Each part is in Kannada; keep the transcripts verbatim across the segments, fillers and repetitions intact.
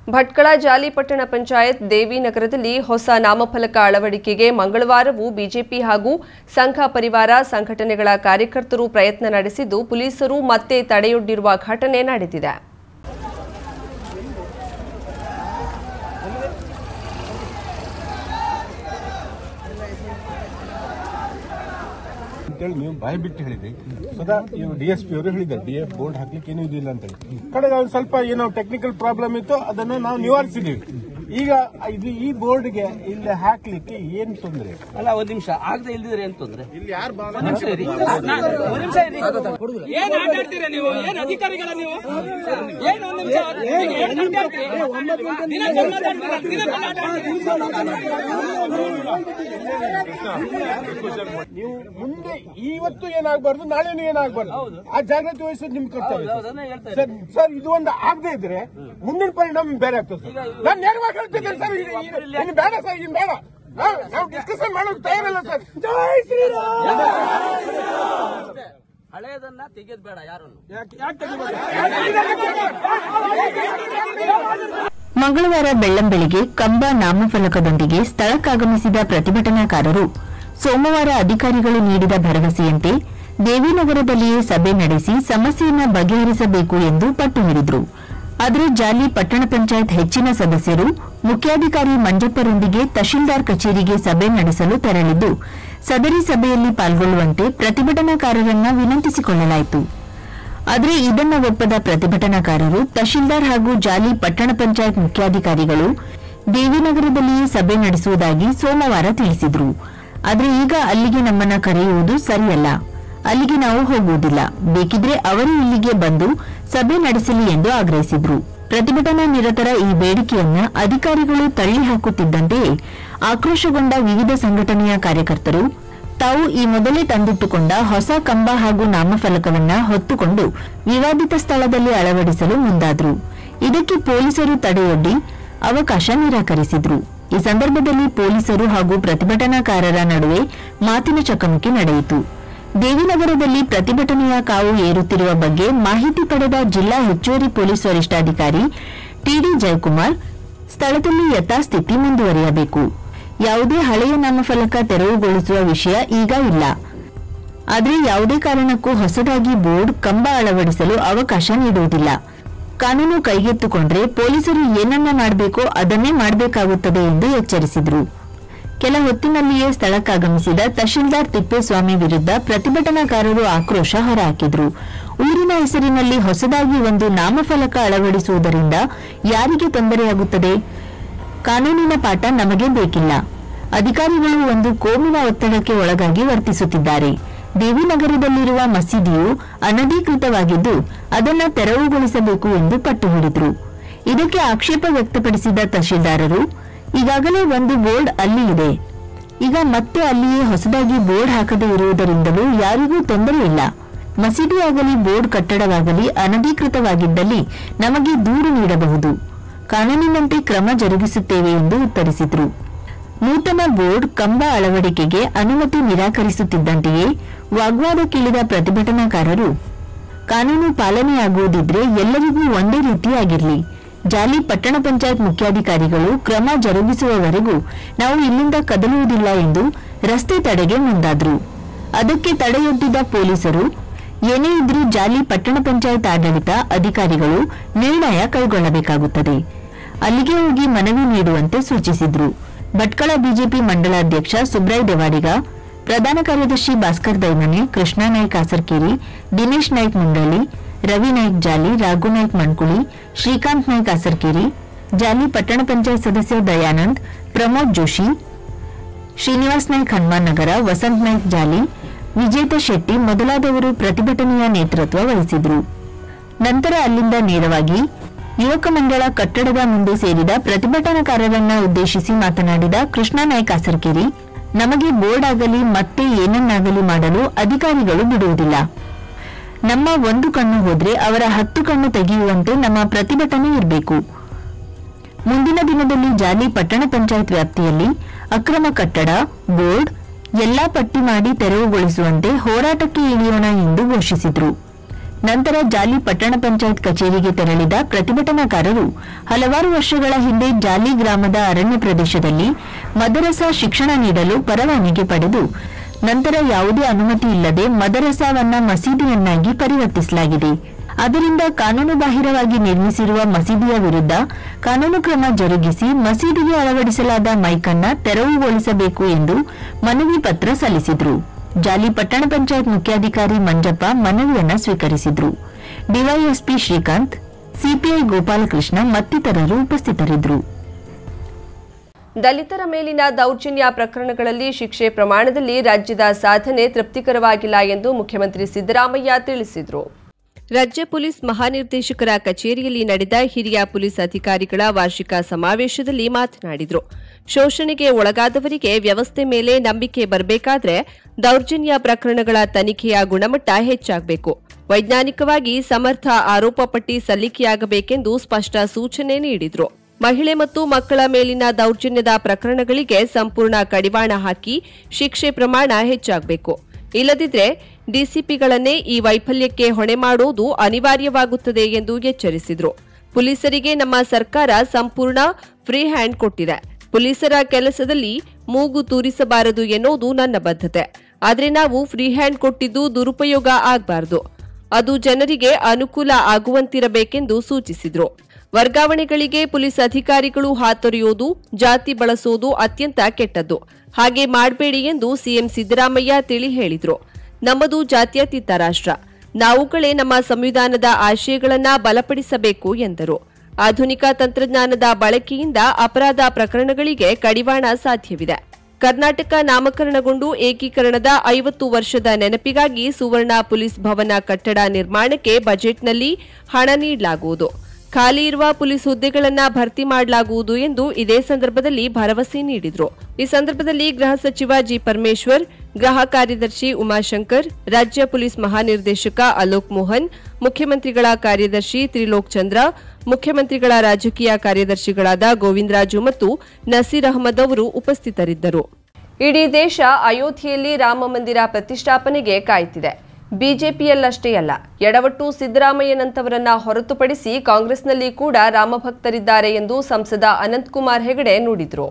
ಭಟ್ಕಳ ಜಾಲಿ ಪಟ್ಟಣ ಪಂಚಾಯತ್ ದೇವಿನಗರದಲ್ಲಿ ಹೊಸ ನಾಮಫಲಕ ಅಳವಡಿಕೆಗೆ ಮಂಗಳವಾರವೂ ಬಿಜೆಪಿ ಹಾಗೂ ಸಂಘ ಪರಿವಾರ ಸಂಘಟನೆಗಳ ಕಾರ್ಯಕರ್ತರು ಪ್ರಯತ್ನ ನಡೆಸಿದ್ದು ಪೊಲೀಸರು ಮತ್ತೆ ತಡೆಯೊಡ್ಡಿರುವ ಘಟನೆ ನಡೆದಿದೆ. ನೀವು ಬಾಯಿ ಬಿಟ್ಟು ಹೇಳಿದ್ರಿ ಸದಾ ಡಿಎಸ್ಪಿ ಅವರು ಹೇಳಿದ್ದಾರೆ ಡಿ ಎಫ್ ಬೋರ್ಡ್ ಹಾಕ್ಲಿಕ್ಕೆ ಏನೂ ಇದಿಲ್ಲ ಅಂತ ಹೇಳಿ ಕಡೆಗೆ ಒಂದು ಸ್ವಲ್ಪ ಏನೋ ಟೆಕ್ನಿಕಲ್ ಪ್ರಾಬ್ಲಮ್ ಇತ್ತು ಅದನ್ನು ನಾವು ನಿವಾರಿಸಿದೀವಿ. ಈಗ ಇದು ಈ ಬೋರ್ಡ್ಗೆ ಇಲ್ಲಿ ಹಾಕ್ಲಿಕ್ಕೆ ಏನ್ ತೊಂದರೆ ಅಲ್ಲ ಒಂದ್ ನಿಮಿಷ ಆಗದೆ ಇಲ್ದಿದ್ರೆ ಏನ್ ತೊಂದ್ರೆ ಇಲ್ಲಿ ಯಾರು ಏನ್ ಆಟಾಡ್ತೀರಾ ನೀವು ಏನ್ ಅಧಿಕಾರಿಗಳ ನೀವು ಏನ್ ಒಂದ್ ನಿಮಿಷ ನೀವು ಮುಂದೆ ಇವತ್ತು ಏನಾಗಬಾರ್ದು ನಾಳೆನೂ ಏನಾಗಬಾರ್ದು ಆ ಜಾಗೃತಿ ವಹಿಸೋದು ನಿಮ್ ಕರ್ತವ್ಯ ಸರ್. ಸರ್ ಇದು ಒಂದು ಆಗದೆ ಇದ್ರೆ ಮುಂದಿನ ಪರಿಣಾಮ ಬೇರೆ ಆಗ್ತದೆ ಸರ್. ನಾನು ನೇರವಾಗಿ ಹೇಳ್ತಿದ್ದೇನೆ ಸರ್, ಇನ್ನು ಬೇಡ ಸರ್, ಇನ್ನು ಬೇಡ ನಾವು ಡಿಸ್ಕಷನ್ ಮಾಡೋದು ತಯಾರಿಲ್ಲ ಸರ್. ಜೈ ಶ್ರೀರಾಮ್. ಹಳೆಯದನ್ನ ತೆಗೆಯೋದು ಬೇಡ ಯಾರನ್ನು. ಮಂಗಳವಾರ ಬೆಳ್ಳಂಬೆಳಿಗ್ಗೆ ಕಂಬ ನಾಮಫಲಕದೊಂದಿಗೆ ಸ್ಥಳಕ್ಕಾಗಮಿಸಿದ ಪ್ರತಿಭಟನಾಕಾರರು ಸೋಮವಾರ ಅಧಿಕಾರಿಗಳು ನೀಡಿದ ಭರವಸೆಯಂತೆ ದೇವಿನಗರದಲ್ಲಿಯೇ ಸಭೆ ನಡೆಸಿ ಸಮಸ್ಯೆಯನ್ನು ಬಗೆಹರಿಸಬೇಕು ಎಂದು ಪಟ್ಟು ಹಿಡಿದರು. ಆದರೆ ಜಾಲಿ ಪಟ್ಟಣ ಪಂಚಾಯತ್ ಹೆಚ್ಚಿನ ಸದಸ್ಯರು ಮುಖ್ಯಾಧಿಕಾರಿ ಮಂಜಪ್ಪರೊಂದಿಗೆ ತಹಶೀಲ್ದಾರ್ ಕಚೇರಿಗೆ ಸಭೆ ನಡೆಸಲು ತೆರಳಿದ್ದು ಸದರಿ ಸಭೆಯಲ್ಲಿ ಪಾಲ್ಗೊಳ್ಳುವಂತೆ ಪ್ರತಿಭಟನಾಕಾರರನ್ನ ವಿನಂತಿಸಿಕೊಳ್ಳಲಾಯಿತು. ಆದರೆ ಇದನ್ನ ಒಪ್ಪದ ಪ್ರತಿಭಟನಾಕಾರರು ತಹಶೀಲ್ದಾರ್ ಹಾಗೂ ಜಾಲಿ ಪಟ್ಟಣ ಪಂಚಾಯತ್ ಮುಖ್ಯಾಧಿಕಾರಿಗಳು ದೇವಿನಗರದಲ್ಲಿಯೇ ಸಭೆ ನಡೆಸುವುದಾಗಿ ಸೋಮವಾರ ತಿಳಿಸಿದ್ರು. ಆದರೆ ಈಗ ಅಲ್ಲಿಗೆ ನಮ್ಮನ್ನ ಕರೆಯುವುದು ಸರಿಯಲ್ಲ, ಅಲ್ಲಿಗೆ ನಾವು ಹೋಗುವುದಿಲ್ಲ, ಬೇಕಿದ್ರೆ ಅವರು ಇಲ್ಲಿಗೆ ಬಂದು ಸಭೆ ನಡೆಸಲಿ ಎಂದು ಆಗ್ರಹಿಸಿದ್ರು. ಪ್ರತಿಭಟನಾ ನಿರತರ ಈ ಬೇಡಿಕೆಯನ್ನ ಅಧಿಕಾರಿಗಳು ತಳ್ಳಿ ಹಾಕುತ್ತಿದ್ದಂತೆಯೇ ಆಕ್ರೋಶಗೊಂಡ ವಿವಿಧ ಸಂಘಟನೆಯ ಕಾರ್ಯಕರ್ತರು ತಾವು ಈ ಮೊದಲೇ ತಂದಿಟ್ಟುಕೊಂಡ ಹೊಸ ಕಂಬ ಹಾಗೂ ನಾಮಫಲಕವನ್ನ ಹೊತ್ತುಕೊಂಡು ವಿವಾದಿತ ಸ್ಥಳದಲ್ಲಿ ಅಳವಡಿಸಲು ಮುಂದಾದ್ರು. ಇದಕ್ಕೆ ಪೊಲೀಸರು ತಡೆಯೊಡ್ಡಿ ಅವಕಾಶ ನಿರಾಕರಿಸಿದ್ರು. ಈ ಸಂದರ್ಭದಲ್ಲಿ ಪೊಲೀಸರು ಹಾಗೂ ಪ್ರತಿಭಟನಾಕಾರರ ನಡುವೆ ಮಾತಿನ ಚಕಮಕಿ ನಡೆಯಿತು. ದೇವಿನಗರದಲ್ಲಿ ಪ್ರತಿಭಟನೆಯ ಕಾವು ಏರುತ್ತಿರುವ ಬಗ್ಗೆ ಮಾಹಿತಿ ಪಡೆದ ಜಿಲ್ಲಾ ಹೆಚ್ಚುವರಿ ಪೊಲೀಸ್ ವರಿಷ್ಠಾಧಿಕಾರಿ ಟಿಡಿ ಜಯಕುಮಾರ್ ಸ್ಥಳದಲ್ಲಿ ಯಥಾಸ್ಥಿತಿ ಮುಂದುವರಿಯಬೇಕು, ಯಾವುದೇ ಹಳೆಯ ನಾಮಫಲಕ ತೆರವುಗೊಳಿಸುವ ವಿಷಯ ಈಗ ಇಲ್ಲ, ಆದರೆ ಯಾವುದೇ ಕಾರಣಕ್ಕೂ ಹೊಸದಾಗಿ ಬೋರ್ಡ್ ಕಂಬ ಅಳವಡಿಸಲು ಅವಕಾಶ ನೀಡುವುದಿಲ್ಲ, ಕಾನೂನು ಕೈಗೆತ್ತಿಕೊಂಡ್ರೆ ಪೊಲೀಸರು ಏನನ್ನ ಮಾಡಬೇಕೋ ಅದನ್ನೇ ಮಾಡಬೇಕಾಗುತ್ತದೆ ಎಂದು ಎಚ್ಚರಿಸಿದರು. ಕೆಲ ಹೊತ್ತಿನಲ್ಲಿಯೇ ಸ್ಥಳಕ್ಕಾಗಮಿಸಿದ ತಹಶೀಲ್ದಾರ್ ತಿಪ್ಪೇಸ್ವಾಮಿ ವಿರುದ್ಧ ಪ್ರತಿಭಟನಾಕಾರರು ಆಕ್ರೋಶ ಹೊರಹಾಕಿದ್ರು. ಊರಿನ ಹೆಸರಿನಲ್ಲಿ ಹೊಸದಾಗಿ ಒಂದು ನಾಮಫಲಕ ಅಳವಡಿಸುವುದರಿಂದ ಯಾರಿಗೆ ತೊಂದರೆಯಾಗುತ್ತದೆ? ಕಾನೂನಿನ ಪಾಠ ನಮಗೆ ಬೇಕಿಲ್ಲ. ಅಧಿಕಾರಿಗಳು ಒಂದು ಕೋಮಿನ ಒತ್ತಡಕ್ಕೆ ಒಳಗಾಗಿ ವರ್ತಿಸುತ್ತಿದ್ದಾರೆ. ದೇವಿನಗರದಲ್ಲಿರುವ ಮಸೀದಿಯು ಅನಧಿಕೃತವಾಗಿದ್ದು ಅದನ್ನು ತೆರವುಗೊಳಿಸಬೇಕು ಎಂದು ಪಟ್ಟು ಹಿಡಿದರು. ಇದಕ್ಕೆ ಆಕ್ಷೇಪ ವ್ಯಕ್ತಪಡಿಸಿದ ತಹಶೀಲ್ದಾರರು ಈಗಾಗಲೇ ಒಂದು ಬೋರ್ಡ್ ಅಲ್ಲಿ ಇದೆ, ಈಗ ಮತ್ತೆ ಅಲ್ಲಿಯೇ ಹೊಸದಾಗಿ ಬೋರ್ಡ್ ಹಾಕದೇ ಇರುವುದರಿಂದಲೂ ಯಾರಿಗೂ ತೊಂದರೆ ಇಲ್ಲ. ಮಸೀದಿಯಾಗಲಿ ಬೋರ್ಡ್ ಕಟ್ಟಡವಾಗಲಿ ಅನಧಿಕೃತವಾಗಿದ್ದಲ್ಲಿ ನಮಗೆ ದೂರು ನೀಡಬಹುದು, ಕಾನೂನಿನಂತೆ ಕ್ರಮ ಜರುಗಿಸುತ್ತೇವೆ ಎಂದು ಉತ್ತರಿಸಿದರು. ನೂತನ ಬೋರ್ಡ್ ಕಂಬ ಅಳವಡಿಕೆಗೆ ಅನುಮತಿ ನಿರಾಕರಿಸುತ್ತಿದ್ದಂತೆಯೇ ವಾಗ್ವಾದಕ್ಕಿಳಿದ ಪ್ರತಿಭಟನಾಕಾರರು ಕಾನೂನು ಪಾಲನೆಯಾಗುವುದಿದ್ರೆ ಎಲ್ಲರಿಗೂ ಒಂದೇ ರೀತಿಯಾಗಿರಲಿ, ಜಾಲಿ ಪಟ್ಟಣ ಪಂಚಾಯತ್ ಮುಖ್ಯಾಧಿಕಾರಿಗಳು ಕ್ರಮ ಜರುಗಿಸುವವರೆಗೂ ನಾವು ಇಲ್ಲಿಂದ ಕದಲುವುದಿಲ್ಲ ಎಂದು ರಸ್ತೆ ತಡೆಗೆ ಮುಂದಾದ್ರು. ಅದಕ್ಕೆ ತಡೆಯೊಡ್ಡಿದ ಪೊಲೀಸರು ಏನೇ ಇದ್ರೂ ಜಾಲಿ ಪಟ್ಟಣ ಪಂಚಾಯತ್ ಆಡಳಿತ ಅಧಿಕಾರಿಗಳು ನಿರ್ಣಯ ಕೈಗೊಳ್ಳಬೇಕಾಗುತ್ತದೆ, ಅಲ್ಲಿಗೆ ಹೋಗಿ ಮನವಿ ನೀಡುವಂತೆ ಸೂಚಿಸಿದ್ರು. ಭಟ್ಕಳ ಬಿಜೆಪಿ ಮಂಡಲಾಧ್ಯಕ್ಷ ಸುಬ್ರಾಯ್ ದೇವಾಡಿಗ, ಪ್ರಧಾನ ಕಾರ್ಯದರ್ಶಿ ಭಾಸ್ಕರ್ ದೈಮನೆ, ಕೃಷ್ಣ ನಾಯ್ಕ್ ಕಾಸರ್ಕೇರಿ, ದಿನೇಶ್ ನಾಯ್ಕ್ ಮುಂಡಳಿ, ರವಿ ನಾಯ್ಕ್ ಜಾಲಿ, ರಾಘು ನಾಯ್ಕ್ ಮಣ್ಕುಳಿ, ಶ್ರೀಕಾಂತ್ ನಾಯ್ಕ್ ಕಾಸರ್ಕೇರಿ, ಜಾಲಿ ಪಟ್ಟಣ ಪಂಚಾಯತ್ ಸದಸ್ಯ ದಯಾನಂದ್, ಪ್ರಮೋದ್ ಜೋಶಿ, ಶ್ರೀನಿವಾಸ್ ನಾಯ್ಕ್ ಹನುಮಾನ್ ನಗರ, ವಸಂತ್ ನಾಯ್ಕ್ ಜಾಲಿ, ವಿಜೇತ ಶೆಟ್ಟಿ ಮೊದಲಾದವರು ಪ್ರತಿಭಟನೆಯ ನೇತೃತ್ವ ವಹಿಸಿದ್ರು. ನಂತರ ಅಲ್ಲಿಂದ ನೇರವಾಗಿ ಯುವಕ ಮಂಡಳ ಕಟ್ಟಡದ ಮುಂದೆ ಸೇರಿದ ಪ್ರತಿಭಟನಾಕಾರರನ್ನ ಉದ್ದೇಶಿಸಿ ಮಾತನಾಡಿದ ಕೃಷ್ಣ ನಾಯ್ಕ್ ಕಾಸರ್ಕೇರಿ, ನಮಗೆ ಬೋರ್ಡ್ ಆಗಲಿ ಮತ್ತೆ ಏನನ್ನಾಗಲಿ ಮಾಡಲು ಅಧಿಕಾರಿಗಳು ಬಿಡುವುದಿಲ್ಲ. ನಮ್ಮ ಒಂದು ಕಣ್ಣು ಹೋದ್ರೆ ಅವರ ಹತ್ತು ಕಣ್ಣು ತೆಗೆಯುವಂತೆ ನಮ್ಮ ಪ್ರತಿಭಟನೆ ಇರಬೇಕು. ಮುಂದಿನ ದಿನದಲ್ಲಿ ಜಾಲಿ ಪಟ್ಟಣ ಪಂಚಾಯತ್ ವ್ಯಾಪ್ತಿಯಲ್ಲಿ ಅಕ್ರಮ ಕಟ್ಟಡ, ಬೋರ್ಡ್ ಎಲ್ಲಾ ಪಟ್ಟಿ ಮಾಡಿ ತೆರವುಗೊಳಿಸುವಂತೆ ಹೋರಾಟಕ್ಕೆ ಇಳಿಯೋಣ ಎಂದು ಘೋಷಿಸಿದರು. ನಂತರ ಜಾಲಿ ಪಟ್ಟಣ ಪಂಚಾಯತ್ ಕಚೇರಿಗೆ ತೆರಳಿದ ಪ್ರತಿಭಟನಾಕಾರರು ಹಲವಾರು ವರ್ಷಗಳ ಹಿಂದೆ ಜಾಲಿ ಗ್ರಾಮದ ಅರಣ್ಯ ಪ್ರದೇಶದಲ್ಲಿ ಮದರಸಾ ಶಿಕ್ಷಣ ನೀಡಲು ಪರವಾನಗಿ ಪಡೆದು ನಂತರ ಯಾವುದೇ ಅನುಮತಿ ಇಲ್ಲದೆ ಮದರಸಾವನ್ನ ಮಸೀದಿಯನ್ನಾಗಿ ಪರಿವರ್ತಿಸಲಾಗಿದೆ. ಅದರಿಂದ ಕಾನೂನುಬಾಹಿರವಾಗಿ ನಿರ್ಮಿಸಿರುವ ಮಸೀದಿಯ ವಿರುದ್ಧ ಕಾನೂನು ಕ್ರಮ ಜರುಗಿಸಿ ಮಸೀದಿಗೆ ಅಳವಡಿಸಲಾದ ಮೈಕನ್ನ ತೆರವುಗೊಳಿಸಬೇಕು ಎಂದು ಮನವಿ ಪತ್ರ ಸಲ್ಲಿಸಿದರು. ಜಾಲಿ ಪಟ್ಟಣ ಪಂಚಾಯತ್ ಮುಖ್ಯಾಧಿಕಾರಿ ಮಂಜಪ್ಪ ಮನವಿಯನ್ನ ಸ್ವೀಕರಿಸಿದ್ರು. ಡಿವೈಎಸ್ಪಿ ಶ್ರೀಕಾಂತ್, ಸಿಪಿಐ ಗೋಪಾಲಕೃಷ್ಣ ಮತ್ತಿತರರು ಉಪಸ್ಥಿತರಿದ್ದರು. ದಲಿತರ ಮೇಲಿನ ದೌರ್ಜನ್ಯ ಪ್ರಕರಣಗಳಲ್ಲಿ ಶಿಕ್ಷೆ ಪ್ರಮಾಣದಲ್ಲಿ ರಾಜ್ಯದ ಸಾಧನೆ ತೃಪ್ತಿಕರವಾಗಿಲ್ಲ ಎಂದು ಮುಖ್ಯಮಂತ್ರಿ ಸಿದ್ದರಾಮಯ್ಯ ತಿಳಿಸಿದರು. ರಾಜ್ಯ ಪೊಲೀಸ್ ಮಹಾನಿರ್ದೇಶಕರ ಕಚೇರಿಯಲ್ಲಿ ನಡೆದ ಹಿರಿಯ ಪೊಲೀಸ್ ಅಧಿಕಾರಿಗಳ ವಾರ್ಷಿಕ ಸಮಾವೇಶದಲ್ಲಿ ಮಾತನಾಡಿದರು. ಶೋಷಣೆಗೆ ಒಳಗಾದವರಿಗೆ ವ್ಯವಸ್ಥೆ ಮೇಲೆ ನಂಬಿಕೆ ಬರಬೇಕಾದ್ರೆ ದೌರ್ಜನ್ಯ ಪ್ರಕರಣಗಳ ತನಿಖೆಯ ಗುಣಮಟ್ಟ ಹೆಚ್ಚಾಗಬೇಕು. ವೈಜ್ಞಾನಿಕವಾಗಿ ಸಮರ್ಥ ಆರೋಪ ಪಟ್ಟಿ ಸಲ್ಲಿಕೆಯಾಗಬೇಕೆಂದು ಸ್ಪಷ್ಟ ಸೂಚನೆ ನೀಡಿದರು. ಮಹಿಳೆ ಮತ್ತು ಮಕ್ಕಳ ಮೇಲಿನ ದೌರ್ಜನ್ಯದ ಪ್ರಕರಣಗಳಿಗೆ ಸಂಪೂರ್ಣ ಕಡಿವಾಣ ಹಾಕಿ ಶಿಕ್ಷೆ ಪ್ರಮಾಣ ಹೆಚ್ಚಾಗಬೇಕು. ಇಲ್ಲದಿದ್ದರೆ ಡಿಸಿಪಿಗಳನ್ನೇ ಈ ವೈಫಲ್ಯಕ್ಕೆ ಹೊಣೆ ಮಾಡುವುದು ಅನಿವಾರ್ಯವಾಗುತ್ತದೆ ಎಂದು ಎಚ್ಚರಿಸಿದರು. ಪೊಲೀಸರಿಗೆ ನಮ್ಮ ಸರ್ಕಾರ ಸಂಪೂರ್ಣ ಫ್ರೀ ಹ್ಯಾಂಡ್ ಕೊಟ್ಟಿದೆ. ಪೊಲೀಸರ ಕೆಲಸದಲ್ಲಿ ಮೂಗು ತೂರಿಸಬಾರದು ಎನ್ನುವುದು ನನ್ನ ಬದ್ಧತೆ. ಆದರೆ ನಾವು ಫ್ರೀ ಹ್ಯಾಂಡ್ ಕೊಟ್ಟಿದ್ದು ದುರುಪಯೋಗ ಆಗಬಾರದು. ಅದು ಜನರಿಗೆ ಅನುಕೂಲ ಆಗುವಂತಿರಬೇಕೆಂದು ಸೂಚಿಸಿದರು. ವರ್ಗಾವಣೆಗಳಿಗೆ ಪೊಲೀಸ್ ಅಧಿಕಾರಿಗಳು ಹಾತೊರೆಯುವುದು, ಜಾತಿ ಬಳಸುವುದು ಅತ್ಯಂತ ಕೆಟ್ಟದ್ದು. ಹಾಗೆ ಮಾಡಬೇಡಿ ಎಂದು ಸಿಎಂ ಸಿದ್ದರಾಮಯ್ಯ ತಿಳಿ ಹೇಳಿದರು. ನಮ್ಮದು ಜಾತ್ಯತೀತ ರಾಷ್ಟ್ರ. ನಾವುಗಳೇ ನಮ್ಮ ಸಂವಿಧಾನದ ಆಶಯಗಳನ್ನು ಬಲಪಡಿಸಬೇಕು ಎಂದರು. ಆಧುನಿಕ ತಂತ್ರಜ್ಞಾನದ ಬಳಕೆಯಿಂದ ಅಪರಾಧ ಪ್ರಕರಣಗಳಿಗೆ ಕಡಿವಾಣ ಸಾಧ್ಯವಿದೆ. ಕರ್ನಾಟಕ ನಾಮಕರಣಗೊಂಡು ಏಕೀಕರಣದ ಐವತ್ತು ವರ್ಷದ ನೆನಪಿಗಾಗಿ ಸುವರ್ಣ ಪೊಲೀಸ್ ಭವನ ಕಟ್ಟಡ ನಿರ್ಮಾಣಕ್ಕೆ ಬಜೆಟ್ನಲ್ಲಿ ಹಣ ನೀಡಲಾಗುವುದು. ಖಾಲಿ ಇರುವ ಪೊಲೀಸ್ ಹುದ್ದೆಗಳನ್ನು ಭರ್ತಿ ಮಾಡಲಾಗುವುದು ಎಂದು ಇದೇ ಸಂದರ್ಭದಲ್ಲಿ ಭರವಸೆ ನೀಡಿದರು. ಈ ಸಂದರ್ಭದಲ್ಲಿ ಗೃಹ ಸಚಿವ ಜಿ ಪರಮೇಶ್ವರ್, ಗೃಹ ಕಾರ್ಯದರ್ಶಿ ಉಮಾಶಂಕರ್, ರಾಜ್ಯ ಪೊಲೀಸ್ ಮಹಾನಿರ್ದೇಶಕ ಅಲೋಕ್ ಮೋಹನ್, ಮುಖ್ಯಮಂತ್ರಿಗಳ ಕಾರ್ಯದರ್ಶಿ ತ್ರಿಲೋಕ್ ಚಂದ್ರ, ಮುಖ್ಯಮಂತ್ರಿಗಳ ರಾಜಕೀಯ ಕಾರ್ಯದರ್ಶಿಗಳಾದ ಗೋವಿಂದರಾಜು ಮತ್ತು ನಸೀರ್ ಅಹಮದ್ ಅವರು ಉಪಸ್ಥಿತರಿದ್ದರು. ಇಡೀ ದೇಶ ಅಯೋಧ್ಯೆಯಲ್ಲಿ ರಾಮ ಮಂದಿರ ಪ್ರತಿಷ್ಠಾಪನೆಗೆ ಕಾಯುತ್ತಿದೆ. ಬಿಜೆಪಿಯಲ್ಲಷ್ಟೇ ಅಲ್ಲ, ಎಡವಟ್ಟು ಸಿದ್ದರಾಮಯ್ಯನಂತವರನ್ನ ಹೊರತುಪಡಿಸಿ ಕಾಂಗ್ರೆಸ್ನಲ್ಲಿ ಕೂಡ ರಾಮಭಕ್ತರಿದ್ದಾರೆ ಎಂದು ಸಂಸದ ಅನಂತಕುಮಾರ್ ಹೆಗಡೆ ನುಡಿದರು.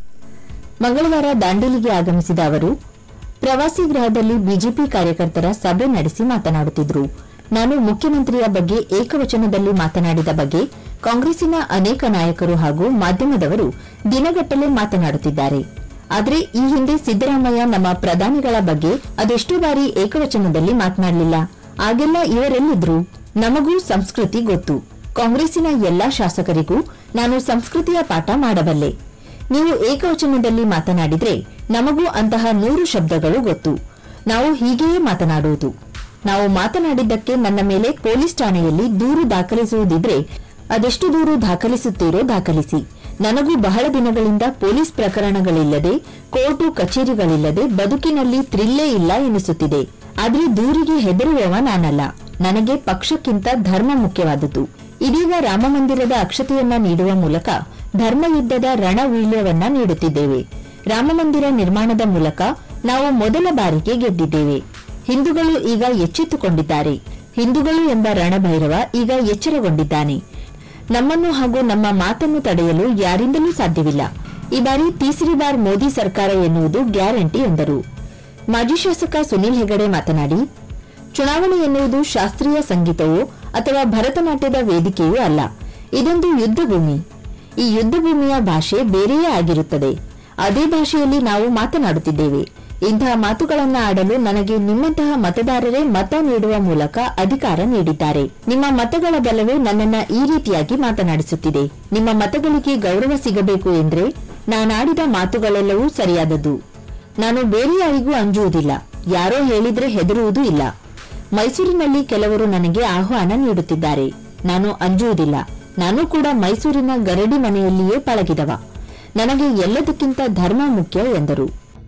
ಮಂಗಳವಾರ ದಾಂಡೇಲಿಗೆ ಆಗಮಿಸಿದ ಅವರು ಪ್ರವಾಸಿ ಗೃಹದಲ್ಲಿ ಬಿಜೆಪಿ ಕಾರ್ಯಕರ್ತರ ಸಭೆ ನಡೆಸಿ ಮಾತನಾಡುತ್ತಿದ್ದರು. ನಾನು ಮುಖ್ಯಮಂತ್ರಿಯ ಬಗ್ಗೆ ಏಕವಚನದಲ್ಲಿ ಮಾತನಾಡಿದ ಬಗ್ಗೆ ಕಾಂಗ್ರೆಸ್ಸಿನ ಅನೇಕ ನಾಯಕರು ಹಾಗೂ ಮಾಧ್ಯಮದವರು ದಿನಗಟ್ಟಲೆ ಮಾತನಾಡುತ್ತಿದ್ದಾರೆ. ಆದರೆ ಈ ಹಿಂದೆ ಸಿದ್ದರಾಮಯ್ಯ ನಮ್ಮ ಪ್ರಧಾನಿಗಳ ಬಗ್ಗೆ ಅದೆಷ್ಟೋ ಬಾರಿ ಏಕವಚನದಲ್ಲಿ ಮಾತನಾಡಲಿಲ್ಲ. ಆಗೆಲ್ಲ ಇವರೆಲ್ಲಿದ್ರು? ನಮಗೂ ಸಂಸ್ಕೃತಿ ಗೊತ್ತು. ಕಾಂಗ್ರೆಸ್ಸಿನ ಎಲ್ಲಾ ಶಾಸಕರಿಗೂ ನಾನು ಸಂಸ್ಕೃತಿಯ ಪಾಠ ಮಾಡಬಲ್ಲೆ. ನೀವು ಏಕವಚನದಲ್ಲಿ ಮಾತನಾಡಿದ್ರೆ ನಮಗೂ ಅಂತಹ ನೂರು ಶಬ್ದಗಳು ಗೊತ್ತು. ನಾವು ಹೀಗೆಯೇ ಮಾತನಾಡುವುದು. ನಾವು ಮಾತನಾಡಿದ್ದಕ್ಕೆ ನನ್ನ ಮೇಲೆ ಪೊಲೀಸ್ ಠಾಣೆಯಲ್ಲಿ ದೂರು ದಾಖಲಿಸುವುದಿದ್ರೆ ಅದೆಷ್ಟು ದೂರು ದಾಖಲಿಸುತ್ತೀರೋ ದಾಖಲಿಸಿ. ನನಗೂ ಬಹಳ ದಿನಗಳಿಂದ ಪೊಲೀಸ್ ಪ್ರಕರಣಗಳಿಲ್ಲದೆ, ಕೋರ್ಟು ಕಚೇರಿಗಳಿಲ್ಲದೆ ಬದುಕಿನಲ್ಲಿ ಥ್ರಿಲ್ಲೇ ಇಲ್ಲ ಎನಿಸುತ್ತಿದೆ. ಆದ್ರೆ ದೂರಿಗೆ ಹೆದರುವವ ನಾನಲ್ಲ. ನನಗೆ ಪಕ್ಷಕ್ಕಿಂತ ಧರ್ಮ ಮುಖ್ಯವಾದದ್ದು. ಇದೀಗ ರಾಮಮಂದಿರದ ಅಕ್ಷತೆಯನ್ನ ನೀಡುವ ಮೂಲಕ ಧರ್ಮಯುದ್ಧದ ರಣವೀಳ್ಯವನ್ನ ನೀಡುತ್ತಿದ್ದೇವೆ. ರಾಮಮಂದಿರ ನಿರ್ಮಾಣದ ಮೂಲಕ ನಾವು ಮೊದಲ ಬಾರಿಗೆ ಗೆದ್ದಿದ್ದೇವೆ. ಹಿಂದೂಗಳು ಈಗ ಎಚ್ಚೆತ್ತುಕೊಂಡಿದ್ದಾರೆ. ಹಿಂದೂಗಳು ಎಂಬ ರಣಭೈರವ ಈಗ ಎಚ್ಚರಗೊಂಡಿದ್ದಾನೆ. ನಮ್ಮನ್ನು ಹಾಗೂ ನಮ್ಮ ಮಾತನ್ನು ತಡೆಯಲು ಯಾರಿಂದಲೂ ಸಾಧ್ಯವಿಲ್ಲ. ಈ ಬಾರಿ ತೀಸರಿ ಬಾರ್ ಮೋದಿ ಸರ್ಕಾರ ಎನ್ನುವುದು ಗ್ಯಾರಂಟಿ ಎಂದರು. ಮಾಜಿ ಶಾಸಕ ಸುನೀಲ್ ಹೆಗಡೆ ಮಾತನಾಡಿ, ಚುನಾವಣೆ ಎನ್ನುವುದು ಶಾಸ್ತ್ರೀಯ ಸಂಗೀತವೋ ಅಥವಾ ಭರತನಾಟ್ಯದ ವೇದಿಕೆಯೂ ಅಲ್ಲ. ಇದೊಂದು ಯುದ್ಧ ಭೂಮಿ. ಈ ಯುದ್ಧ ಭೂಮಿಯ ಭಾಷೆ ಬೇರೆಯೇ ಆಗಿರುತ್ತದೆ. ಅದೇ ಭಾಷೆಯಲ್ಲಿ ನಾವು ಮಾತನಾಡುತ್ತಿದ್ದೇವೆ. ಇಂತಹ ಮಾತುಗಳನ್ನ ಆಡಲು ನನಗೆ ನಿಮ್ಮಂತಹ ಮತದಾರರೇ ಮತ ನೀಡುವ ಮೂಲಕ ಅಧಿಕಾರ ನೀಡಿದ್ದಾರೆ. ನಿಮ್ಮ ಮತಗಳ ಬಲವೇ ನನ್ನನ್ನ ಈ ರೀತಿಯಾಗಿ ಮಾತನಾಡಿಸುತ್ತಿದೆ. ನಿಮ್ಮ ಮತಗಳಿಗೆ ಗೌರವ ಸಿಗಬೇಕು ಎಂದ್ರೆ ನಾನಾಡಿದ ಮಾತುಗಳೆಲ್ಲವೂ ಸರಿಯಾದದ್ದು. ನಾನು ಬೇರೆ ಯಾರಿಗೂ ಅಂಜುವುದಿಲ್ಲ. ಯಾರೋ ಹೇಳಿದ್ರೆ ಹೆದರುವುದೂ ಇಲ್ಲ. ಮೈಸೂರಿನಲ್ಲಿ ಕೆಲವರು ನನಗೆ ಆಹ್ವಾನ ನೀಡುತ್ತಿದ್ದಾರೆ. ನಾನು ಅಂಜುವುದಿಲ್ಲ. ನಾನು ಕೂಡ ಮೈಸೂರಿನ ಗರಡಿ ಮನೆಯಲ್ಲಿಯೇ ಪಳಗಿದವ. ನನಗೆ ಎಲ್ಲದಕ್ಕಿಂತ ಧರ್ಮ ಮುಖ್ಯ ಎಂದರು.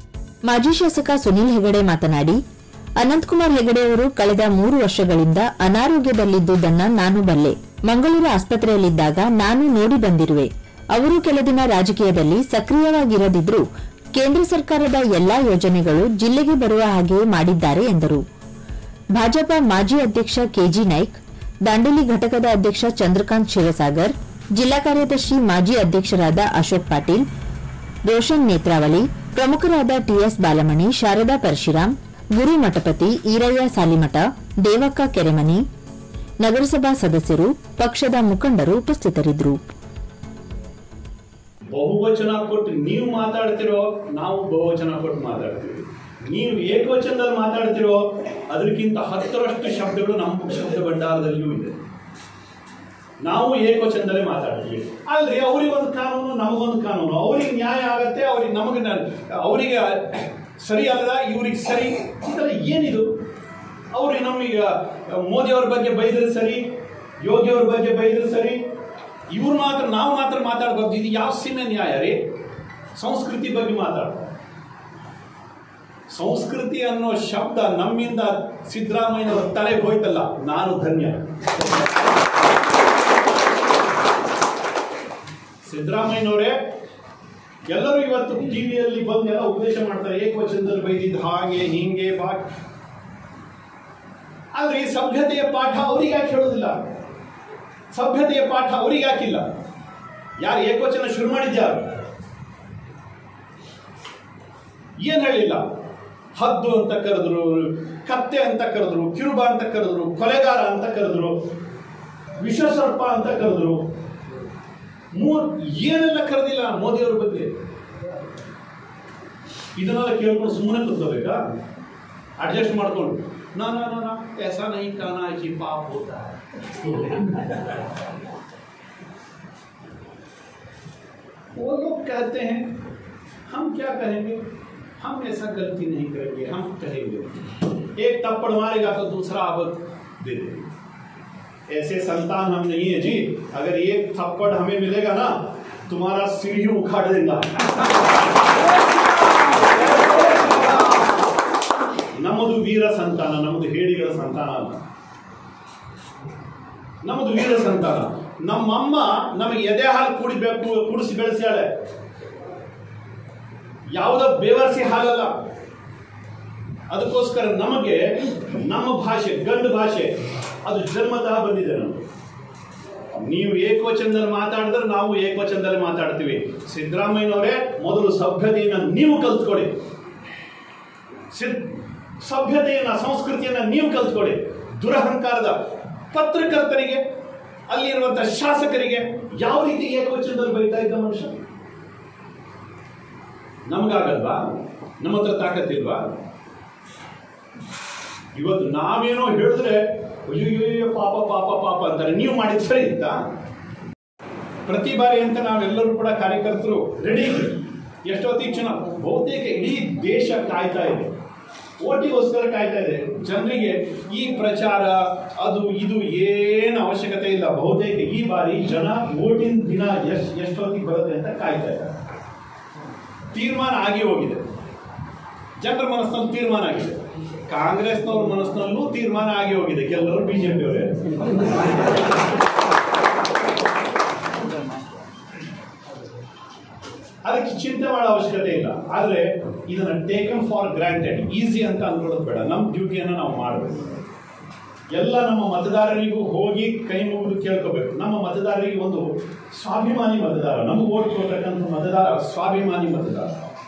ಮಾಜಿ ಶಾಸಕ ಸುನೀಲ್ ಹೆಗಡೆ ಮಾತನಾಡಿ, ಅನಂತಕುಮಾರ್ ಹೆಗಡೆಯವರು ಕಳೆದ ಮೂರು ವರ್ಷಗಳಿಂದ ಅನಾರೋಗ್ಯದಲ್ಲಿದ್ದುದನ್ನ ನಾನು ಬಲ್ಲೆ. ಮಂಗಳೂರು ಆಸ್ಪತ್ರೆಯಲ್ಲಿದ್ದಾಗ ನಾನು ನೋಡಿ ಬಂದಿರುವೆ. ಅವರು ಕೆಲ ದಿನ ರಾಜಕೀಯದಲ್ಲಿ ಸಕ್ರಿಯವಾಗಿರದಿದ್ರೂ ಕೇಂದ್ರ ಸರ್ಕಾರದ ಎಲ್ಲಾ ಯೋಜನೆಗಳು ಜಿಲ್ಲೆಗೆ ಬರುವ ಹಾಗೆ ಮಾಡಿದ್ದಾರೆ ಎಂದರು. ಭಾಜಪ ಮಾಜಿ ಅಧ್ಯಕ್ಷ ಕೆಜಿ ನಾಯ್ಕ್, ದಾಂಡೇಲಿ ಘಟಕದ ಅಧ್ಯಕ್ಷ ಚಂದ್ರಕಾಂತ್ ಶಿವಸಾಗರ್, ಜಿಲ್ಲಾ ಕಾರ್ಯದರ್ಶಿ ಮಾಜಿ ಅಧ್ಯಕ್ಷರಾದ ಅಶೋಕ್ ಪಾಟೀಲ್, ರೋಷನ್ ನೇತ್ರಾವಳಿ, ಪ್ರಮುಖರಾದ ಟಿಎಸ್ ಬಾಲಮಣಿ, ಶಾರದಾ ಪರಶುರಾಮ್, ಗುರು ಮಠಪತಿ, ಈರಯ್ಯ ಸಾಲಿಮಠ, ದೇವಕ್ಕ ಕೆರೆಮನಿ, ನಗರಸಭಾ ಸದಸ್ಯರು, ಪಕ್ಷದ ಮುಖಂಡರು ಉಪಸ್ಥಿತರಿದ್ದರು. ಬಹುವಚನ ಕೊಟ್ಟು ನೀವು ಮಾತಾಡ್ತಿರೋ, ನಾವು ಬಹುವಚನ ಕೊಟ್ಟು ಮಾತಾಡ್ತೀವಿ. ನೀವು ಏಕವಚನದಲ್ಲಿ ಮಾತಾಡ್ತಿರೋ, ಅದಕ್ಕಿಂತ ಹತ್ತರಷ್ಟು ಶಬ್ದಗಳು ನಮ್ಮ ಶಬ್ದ ಭಂಡಾರದಲ್ಲಿಯೂ ಇದೆ. ನಾವು ಏಕವಚನದಲ್ಲೇ ಮಾತಾಡ್ತೀವಿ. ಅಲ್ರಿ ಅವ್ರಿಗೆ ಒಂದು ಕಾನೂನು, ನಮಗೊಂದು ಕಾನೂನು. ಅವ್ರಿಗೆ ನ್ಯಾಯ ಆಗತ್ತೆ, ಅವ್ರಿಗೆ ನಮಗೆ ಅವರಿಗೆ ಸರಿ ಅಲ್ಲದ, ಇವ್ರಿಗೆ ಸರಿ. ಈ ಥರ ಏನಿದು? ಅವ್ರಿಗೆ ನಮೀಗ ಮೋದಿಯವ್ರ ಬಗ್ಗೆ ಬೈದ್ರೆ ಸರಿ, ಯೋಗಿಯವ್ರ ಬಗ್ಗೆ ಬೈದ್ರೆ ಸರಿ, ಇವ್ರು ಮಾತ್ರ ನಾವು ಮಾತ್ರ ಮಾತಾಡ್ಬಾರ್ದು. ಇದು ಯಾವ ಸೀಮೆ ನ್ಯಾಯ ರೀ? ಸಂಸ್ಕೃತಿ ಬಗ್ಗೆ ಮಾತಾಡ್ತಾರೆ. ಸಂಸ್ಕೃತಿ ಅನ್ನೋ ಶಬ್ದ ನಮ್ಮಿಂದ ಸಿದ್ದರಾಮಯ್ಯನವರ ತಲೆಗೆ ಹೋಯ್ತಲ್ಲ, ನಾನು ಧನ್ಯ. ಸಿದ್ದರಾಮಯ್ಯನವರೇ ಎಲ್ಲರೂ ಇವತ್ತು ಟಿವಿಯಲ್ಲಿ ಬಂದು ಎಲ್ಲ ಉಪದೇಶ ಮಾಡ್ತಾರೆ, ಏಕವಚನದಲ್ಲಿ ಬೈದಿದ್ದು ಹಾಗೆ ಹಿಂಗೆ ಬಾ. ಆದ್ರೆ ಈ ಸಭ್ಯತೆಯ ಪಾಠ ಅವ್ರಿಗೆ ಯಾಕೆ ಹೇಳೋದಿಲ್ಲ? ಸಭ್ಯತೆಯ ಪಾಠ ಅವ್ರಿಗೆ ಯಾಕಿಲ್ಲ? ಯಾರು ಏಕವಚನ ಶುರು ಮಾಡಿದ್ಯಾರು? ಏನ್ ಹೇಳಿಲ್ಲ. ಹದ್ದು ಅಂತ ಕರೆದ್ರು, ಕತ್ತೆ ಅಂತ ಕರೆದ್ರು, ಕಿರುಬ ಅಂತ ಕರೆದ್ರು, ಕೊಲೆಗಾರ ಅಂತ ಕರೆದ್ರು, ವಿಷಸರ್ಪ ಅಂತ ಕರೆದ್ರು. ಮೂರ್ ಏನೆಲ್ಲ ಕರೆದಿಲ್ಲ ಮೋದಿಯವ್ರ ಬಗ್ಗೆ. ಇದನ್ನೆಲ್ಲ ಕೇಳ್ಕೊಂಡು ಸುಮ್ಮನೆ ಕೂತ್ಕೋಬೇಕಾ? ಅಡ್ಜಸ್ಟ್ ಮಾಡ್ಕೊಂಡು ನಾ ನಾ ನಾ ऐसा नहीं कहना कि पाप होता है. वो लोग कहते हैं, हम क्या कहेंगे? हम ऐसा गलती नहीं करेंगे, हम कहेंगे. एक थप्पड़ मारेगा तो दूसरा आबद दे देंगे. ऐसे संतान हम नहीं है जी. अगर एक थप्पड़ हमें मिलेगा ना, तुम्हारा सिर ही उखाड़ देगा. ನಮ್ಮದು ವೀರ ಸಂತಾನ, ನಮ್ಮದು ಹೇಡಿಗಳ ಸಂತಾನ ಅಲ್ಲ. ನಮ್ಮದು ವೀರ ಸಂತಾನ. ನಮ್ಮಮ್ಮ ನಮಗೆ ಎದೆ ಹಾಲು ಕುಡಿಬೇಕು, ಕುಡಿಸಿ ಬೆಳೆಸ್ಯಾಳೆ. ಯಾವುದೋ ಬೇವರ್ಸಿ ಹಾಲಲ್ಲ. ಅದಕ್ಕೋಸ್ಕರ ನಮಗೆ ನಮ್ಮ ಭಾಷೆ, ಗಂಡು ಭಾಷೆ, ಅದು ಜನ್ಮತಃ ಬಂದಿದೆ ನಮಗೆ. ನೀವು ಏಕವಚನದಲ್ಲಿ ಮಾತಾಡಿದ್ರೆ ನಾವು ಏಕವಚನದಲ್ಲಿ ಮಾತಾಡ್ತೀವಿ. ಸಿದ್ದರಾಮಯ್ಯನವರೇ, ಮೊದಲು ಸಭ್ಯತೆಯನ್ನು ನೀವು ಕಲ್ತ್ಕೊಳ್ಳಿ. ಸಭ್ಯತೆಯನ್ನ, ಸಂಸ್ಕೃತಿಯನ್ನ ನೀವು ಕಲ್ತ್ಕೊಳ್ಳಿ. ದುರಹಂಕಾರದ ಪತ್ರಕರ್ತರಿಗೆ, ಅಲ್ಲಿರುವಂತಹ ಶಾಸಕರಿಗೆ ಯಾವ ರೀತಿ ಏಕವಚನದಲ್ಲಿ ಬೈತಾ ಇದ್ದ ಮನುಷ್ಯ? ನಮಗಾಗಲ್ವಾ? ನಮ್ಮ ಹತ್ರ ತಾಕತ್ತಿಲ್ವಾ? ಇವತ್ತು ನಾವೇನೋ ಹೇಳಿದ್ರೆ ಅಯ್ಯೋ ಪಾಪ ಪಾಪ ಪಾಪ ಅಂತಾರೆ. ನೀವು ಮಾಡಿದ ಸರಿ ಇತ್ತಾ? ಪ್ರತಿ ಬಾರಿ ಅಂತ ನಾವೆಲ್ಲರೂ ಕೂಡ ಕಾರ್ಯಕರ್ತರು ರೆಡಿ. ಎಷ್ಟೊತ್ತಿಗೆ ಚುನಾವ, ಬಹುತೇಕ ಇಡೀ ದೇಶ ಕಾಯ್ತಾ ಇದೆ, ಓಟಿಗೋಸ್ಕರ ಕಾಯ್ತಾ ಇದೆ. ಜನರಿಗೆ ಈ ಪ್ರಚಾರ ಅದು ಇದು ಏನು ಅವಶ್ಯಕತೆ ಇಲ್ಲ. ಬಹುತೇಕ ಈ ಬಾರಿ ಜನ ಓಟಿನ ದಿನ ಎಷ್ಟು ಎಷ್ಟೊತ್ತಿಗೆ ಬರುತ್ತೆ ಅಂತ ಕಾಯ್ತಾ ಇದ್ದಾರೆ. ತೀರ್ಮಾನ ಆಗಿ ಹೋಗಿದೆ. ಜನರ ಮನಸ್ಸಿನಲ್ಲಿ ತೀರ್ಮಾನ ಆಗಿದೆ. ಕಾಂಗ್ರೆಸ್ನವ್ರ ಮನಸ್ಸಿನಲ್ಲೂ ತೀರ್ಮಾನ ಆಗಿ ಹೋಗಿದೆ. ಕೆಲವರು ಬಿಜೆಪಿಯವರೇ. ಅದಕ್ಕೆ ಚಿಂತೆ ಮಾಡೋ ಅವಶ್ಯಕತೆ ಇಲ್ಲ. ಆದ್ರೆ ಇದನ್ನ ಟೇಕನ್ ಫಾರ್ ಗ್ರಾಂಟೆಡ್, ಈಸಿ ಅಂತ ಅನ್ಕೊಳ್ಳೋದು ಬೇಡ. ನಮ್ಮ ಡ್ಯೂಟಿಯನ್ನು ನಾವು ಮಾಡಬೇಕು. ಎಲ್ಲ ನಮ್ಮ ಮತದಾರರಿಗೂ ಹೋಗಿ ಕೈ ಮುಗಿದು ಕೇಳ್ಕೋಬೇಕು. ನಮ್ಮ ಮತದಾರರಿಗೆ ಒಂದು ಸ್ವಾಭಿಮಾನಿ ಮತದಾರ, ನಮಗೆ ಓಟ್ ಕೊಡ್ತಕ್ಕಂಥ ಮತದಾರ ಸ್ವಾಭಿಮಾನಿ ಮತದಾರ.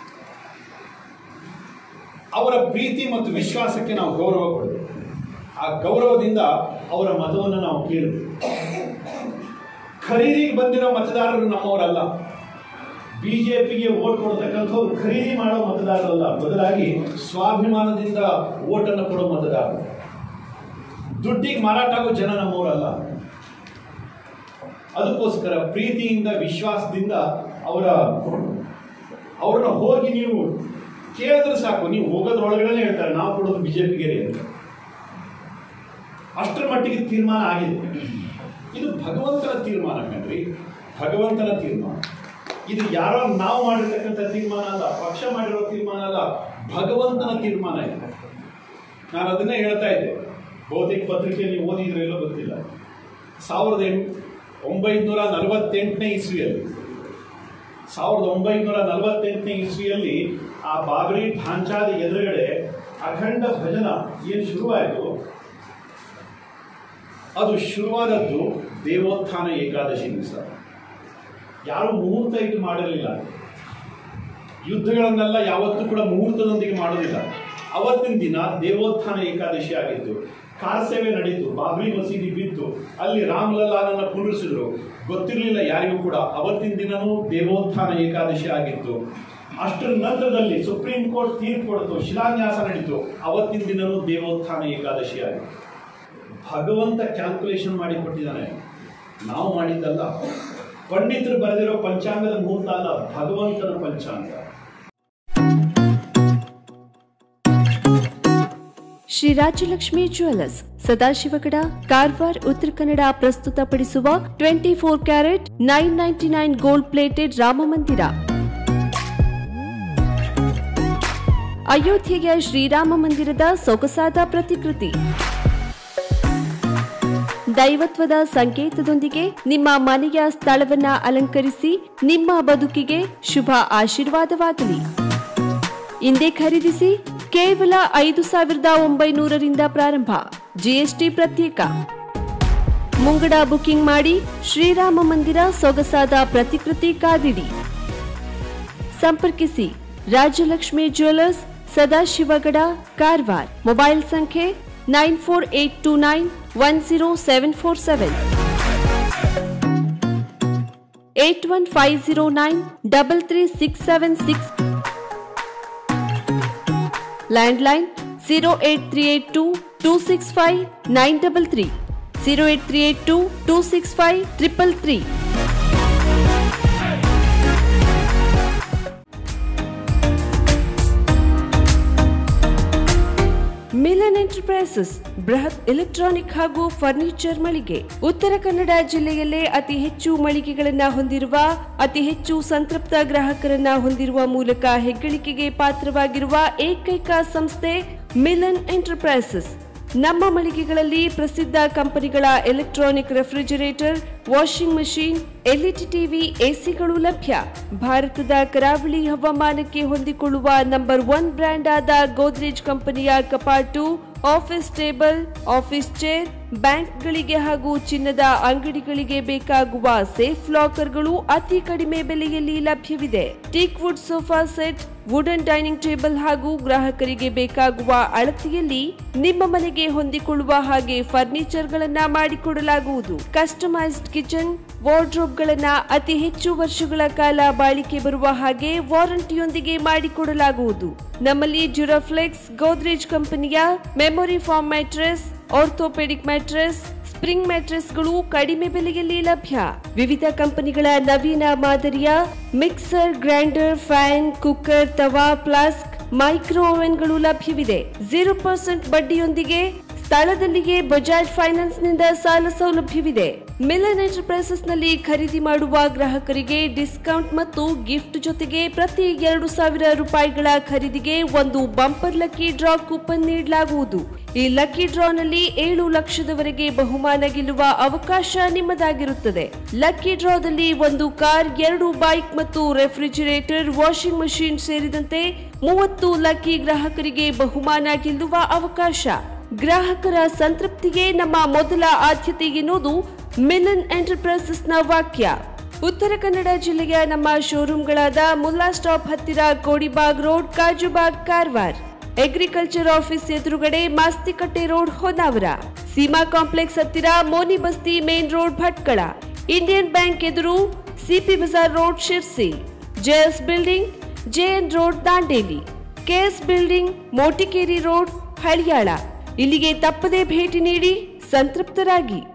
ಅವರ ಪ್ರೀತಿ ಮತ್ತು ವಿಶ್ವಾಸಕ್ಕೆ ನಾವು ಗೌರವ ಕೊಡಬೇಕು. ಆ ಗೌರವದಿಂದ ಅವರ ಮತವನ್ನು ನಾವು ಕೇಳಬೇಕು. ಖರೀದಿಗೆ ಬಂದಿರೋ ಮತದಾರರು ನಮ್ಮವರಲ್ಲ. ಬಿಜೆಪಿಗೆ ವೋಟ್ ಕೊಡ್ತಕ್ಕಂಥವ್ರು ಖರೀದಿ ಮಾಡೋ ಮತದಾರರಲ್ಲ, ಬದಲಾಗಿ ಸ್ವಾಭಿಮಾನದಿಂದ ವೋಟನ್ನು ಕೊಡೋ ಮತದಾರರು. ದುಡ್ಡಿಗೆ ಮಾರಾಟ ಆಗೋ ಜನ ನಮ್ಮವರಲ್ಲ. ಅದಕ್ಕೋಸ್ಕರ ಪ್ರೀತಿಯಿಂದ, ವಿಶ್ವಾಸದಿಂದ ಅವರ ಅವ್ರನ್ನ ಹೋಗಿ ನೀವು ಕೇಳಿದ್ರೆ ಸಾಕು. ನೀವು ಹೋಗೋದ್ರೊಳಗಡೆ ಹೇಳ್ತಾರೆ ನಾವು ಕೊಡೋದು ಬಿಜೆಪಿಗೆ ಅಂತ. ಅಷ್ಟರ ಮಟ್ಟಿಗೆ ತೀರ್ಮಾನ ಆಗಿದೆ. ಇದು ಭಗವಂತನ ತೀರ್ಮಾನ ಕಣ್ರಿ, ಭಗವಂತನ ತೀರ್ಮಾನ. ಇದು ಯಾರೋ ನಾವು ಮಾಡಿರ್ತಕ್ಕಂಥ ತೀರ್ಮಾನ ಅಲ್ಲ, ಪಕ್ಷ ಮಾಡಿರೋ ತೀರ್ಮಾನ ಅಲ್ಲ, ಭಗವಂತನ ತೀರ್ಮಾನ ಇದೆ. ನಾನು ಅದನ್ನೇ ಹೇಳ್ತಾ ಇದ್ದೆ. ಬಹುತೇಕ ಪತ್ರಿಕೆಯಲ್ಲಿ ಓದಿದ್ರೆ ಎಲ್ಲೋ ಗೊತ್ತಿಲ್ಲ. ಸಾವಿರದ ಎಂಟು ಒಂಬೈನೂರ ನಲವತ್ತೆಂಟನೇ ಇಸ್ವಿಯಲ್ಲಿ ಸಾವಿರದ ಒಂಬೈನೂರ ನಲವತ್ತೆಂಟನೇ ಇಸ್ವಿಯಲ್ಲಿ ಆ ಬಾಬರಿ ಢಾಂಚಾದ ಎದುರುಗಡೆ ಅಖಂಡ ಭಜನ ಏನು ಶುರುವಾಯಿತು, ಅದು ಶುರುವಾದದ್ದು ದೇವೋತ್ಥಾನ ಏಕಾದಶಿ ದಿವಸ. ಯಾರು ಮುಹೂರ್ತ ಇಟ್ಟು ಮಾಡಿರಲಿಲ್ಲ. ಯುದ್ಧಗಳನ್ನೆಲ್ಲ ಯಾವತ್ತೂ ಕೂಡ ಮುಹೂರ್ತದೊಂದಿಗೆ ಮಾಡೋದಿಲ್ಲ. ಅವತ್ತಿನ ದಿನ ದೇವೋತ್ಥಾನ ಏಕಾದಶಿ ಆಗಿತ್ತು. ಕಾರ್ ಸೇವೆ ನಡೀತು, ಬಾಬ್ರಿ ಮಸೀದಿ ಬಿತ್ತು, ಅಲ್ಲಿ ರಾಮ್ಲಲ್ಲಾನನ್ನ ಕುಂಡ್ರಿಸಿದ್ರು. ಗೊತ್ತಿರಲಿಲ್ಲ ಯಾರಿಗೂ ಕೂಡ ಅವತ್ತಿನ ದಿನನೂ ದೇವೋತ್ಥಾನ ಏಕಾದಶಿ ಆಗಿತ್ತು. ಅಷ್ಟರ ನಂತರದಲ್ಲಿ ಸುಪ್ರೀಂ ಕೋರ್ಟ್ ತೀರ್ಪು ಕೊಡ್ತು, ಶಿಲಾನ್ಯಾಸ ನಡೀತು, ಅವತ್ತಿನ ದಿನನೂ ದೇವೋತ್ಥಾನ ಏಕಾದಶಿ ಆಗಿತ್ತು. ಭಗವಂತ ಕ್ಯಾಲ್ಕುಲೇಷನ್ ಮಾಡಿ ಕೊಟ್ಟಿದ್ದಾನೆ, ನಾವು ಮಾಡಿದ್ದಲ್ಲ. ಪಂಡಿತರು ಬರೆದಿರೋ ಪಂಚಾಂಗದ ಮುಹೂರ್ತ ಅಲ್ಲ, ಭಗವಂತನ ಪಂಚಾಂಗ. ಶ್ರೀ ರಾಜಲಕ್ಷ್ಮಿ ಜ್ಯುವೆಲ್ಲರ್ಸ್, ಸದಾಶಿವಗಡ, ಕಾರವಾರ, ಉತ್ತರ ಕನ್ನಡ ಪ್ರಸ್ತುತಪಡಿಸುವ twenty four carat nine ninety nine gold plated Ram Mandir. ಅಯೋಧ್ಯೆಯ ಶ್ರೀರಾಮ ಮಂದಿರದ ಸೊಗಸಾದ ಪ್ರತಿಕೃತಿ. ದೈವತ್ವದ ಸಂಕೇತದೊಂದಿಗೆ ನಿಮ್ಮ ಮನೆಯ ಸ್ಥಳವನ್ನ ಅಲಂಕರಿಸಿ ನಿಮ್ಮ ಬದುಕಿಗೆ ಶುಭ ಆಶೀರ್ವಾದವಾಗಲಿ. ಇಂದೇ ಖರೀದಿಸಿ. ಕೇವಲ ಐದು ಸಾವಿರದ ಒಂಬೈನೂರರಿಂದ ಪ್ರಾರಂಭ, ಜಿಎಸ್ಟಿ ಪ್ರತ್ಯೇಕ. ಮುಂಗಡ ಬುಕಿಂಗ್ ಮಾಡಿ. ಶ್ರೀರಾಮ ಮಂದಿರ ಸೊಗಸಾದ ಪ್ರತಿಕೃತಿ ಕಾದಿಡಿ. ಸಂಪರ್ಕಿಸಿ ರಾಜಲಕ್ಷ್ಮಿ ಜ್ಯುವೆಲ್ಲರ್ಸ್, ಸದಾಶಿವಗಡ, ಕಾರವಾರ. ಮೊಬೈಲ್ ಸಂಖ್ಯೆ nine four eight two nine one zero seven four seven, eight one five zero nine double three six seven six. Landline zero eight three eight two two six five nine double three, zero eight three eight two two six five triple three. Milan enterprises ಬೃಹತ್ ಎಲೆಕ್ಟ್ರಾನಿಕ್ ಹಾಗೂ ಫರ್ನಿಚರ್ ಮಳಿಗೆ. ಉತ್ತರ ಕನ್ನಡ ಜಿಲ್ಲೆಯಲ್ಲೇ ಅತಿ ಹೆಚ್ಚು ಮಳಿಗೆಗಳನ್ನ ಹೊಂದಿರುವ, ಅತಿ ಹೆಚ್ಚು ಸಂತೃಪ್ತ ಗ್ರಾಹಕರನ್ನ ಹೊಂದಿರುವ ಮೂಲಕ ಹೆಗ್ಗಳಿಕೆಗೆ ಪಾತ್ರವಾಗಿರುವ ಏಕೈಕ ಸಂಸ್ಥೆ ಮಿಲನ್ ಎಂಟರ್ಪ್ರೈಸಸ್. ನಮ್ಮ ಮಳಿಗೆಗಳಲ್ಲಿ ಪ್ರಸಿದ್ಧ ಕಂಪನಿಗಳ electronic refrigerator, washing machine, LED TV, ಎಸಿಗಳು ಲಭ್ಯ. ಭಾರತದ ಕರಾವಳಿ ಹವಾಮಾನಕ್ಕೆ ಹೊಂದಿಕೊಳ್ಳುವ ನಂಬರ್ ಒನ್ ಬ್ರ್ಯಾಂಡ್ ಆದ ಗೋದ್ರೇಜ್ ಕಂಪನಿಯ ಕಪಾಟು, ಆಫೀಸ್ ಟೇಬಲ್, ಆಫೀಸ್ ಚೇರ್, ಬ್ಯಾಂಕ್ಗಳಿಗೆ ಹಾಗೂ ಚಿನ್ನದ ಅಂಗಡಿಗಳಿಗೆ ಬೇಕಾಗುವ ಸೇಫ್ ಲಾಕರ್ಗಳು ಅತಿ ಕಡಿಮೆ ಬೆಲೆಯಲ್ಲಿ ಲಭ್ಯವಿದೆ. Teak wood sofa set, wooden dining table ಹಾಗೂ ಗ್ರಾಹಕರಿಗೆ ಬೇಕಾಗುವ ಅಳತೆಯಲ್ಲಿ ನಿಮ್ಮ ಮನೆಗೆ ಹೊಂದಿಕೊಳ್ಳುವ ಹಾಗೆ ಫರ್ನಿಚರ್ ಗಳನ್ನ ಮಾಡಿಕೊಡಲಾಗುವುದು. ಕಸ್ಟಮೈಸ್ಡ್ ಕಿಚನ್, ವಾರ್ಡ್ರೋಬ್ ಗಳನ್ನ ಅತಿ ಹೆಚ್ಚು ವರ್ಷಗಳ ಕಾಲ ಬಾಳಿಕೆ ಬರುವ ಹಾಗೆ ವಾರಂಟಿಯೊಂದಿಗೆ ಮಾಡಿಕೊಡಲಾಗುವುದು. ನಮ್ಮಲ್ಲಿ ಡ್ಯೂರಾಫ್ಲೆಕ್ಸ್, ಗೋದ್ರೇಜ್ ಕಂಪನಿಯ memory foam mattress, orthopaedic mattress, spring ಮ್ಯಾಟ್ರೆಸ್ಗಳು ಕಡಿಮೆ ಬೆಲೆಯಲ್ಲಿ ಲಭ್ಯ. ವಿವಿಧ ಕಂಪನಿಗಳ ನವೀನ ಮಾದರಿಯ mixer, grinder, fan, cooker, tawa, flask, micro ಓವೆನ್ಗಳು ಲಭ್ಯವಿದೆ. ಜೀರೋ ಪರ್ಸೆಂಟ್ ಬಡ್ಡಿಯೊಂದಿಗೆ ಸ್ಥಳದಲ್ಲಿಯೇ ಬಜಾಜ್ ಫೈನಾನ್ಸ್ ನಿಂದ ಸಾಲ ಸೌಲಭ್ಯವಿದೆ. ಮಿಲನ್ ಎಂಟರ್ಪ್ರೈಸಸ್ ನಲ್ಲಿ ಖರೀದಿ ಮಾಡುವ ಗ್ರಾಹಕರಿಗೆ ಡಿಸ್ಕೌಂಟ್ ಮತ್ತು ಗಿಫ್ಟ್ ಜೊತೆಗೆ ಪ್ರತಿ ಎರಡು ಸಾವಿರ ರೂಪಾಯಿಗಳ ಖರೀದಿಗೆ ಒಂದು ಬಂಪರ್ ಲಕ್ಕಿ ಡ್ರಾ ಕೂಪನ್ ನೀಡಲಾಗುವುದು. ಈ ಲಕ್ಕಿ ಡ್ರಾನಲ್ಲಿ ಏಳು ಲಕ್ಷದವರೆಗೆ ಬಹುಮಾನ ಗೆಲ್ಲುವ ಅವಕಾಶ ನಿಮ್ಮದಾಗಿರುತ್ತದೆ. ಲಕ್ಕಿ ಡ್ರಾದಲ್ಲಿ ಒಂದು ಕಾರ್, ಎರಡು ಬೈಕ್ ಮತ್ತು ರೆಫ್ರಿಜರೇಟರ್, ವಾಷಿಂಗ್ ಮಷೀನ್ ಸೇರಿದಂತೆ ಮೂವತ್ತು ಲಕ್ಕಿ ಗ್ರಾಹಕರಿಗೆ ಬಹುಮಾನ ಗೆಲ್ಲುವ ಅವಕಾಶ. ಗ್ರಾಹಕರ ಸಂತೃಪ್ತಿಗೆ ನಮ್ಮ ಮೊದಲ ಆದ್ಯತೆ ಎನ್ನುವುದು ಮಿಲನ್ ಎಂಟರ್ಪ್ರೈಸಸ್ನ ವಾಕ್ಯ. ಉತ್ತರ ಕನ್ನಡ ಜಿಲ್ಲೆಯ ನಮ್ಮ ಶೋರೂಮ್ಗಳಾದ ಮುಲ್ಲಾ ಸ್ಟಾಪ್ ಹತ್ತಿರ Kodibag road, Kajubag, Karwar. Agriculture office ಎದುರುಗಡೆ ಮಾಸ್ತಿಕಟ್ಟೆ ರೋಡ್, ಹೊನ್ನಾವರ. ಸೀಮಾ ಕಾಂಪ್ಲೆಕ್ಸ್ ಹತ್ತಿರ Moni Basti main road, Bhatkal. Indian bank ಎದುರು CP Bazaar road, Sirsi. JS building, JN road, Dandeli. KS building, Motikeri road, Haliyal. ಇಲ್ಲಿಗೆ ತಪ್ಪದೇ ಭೇಟಿ ನೀಡಿ ಸಂತೃಪ್ತರಾಗಿ.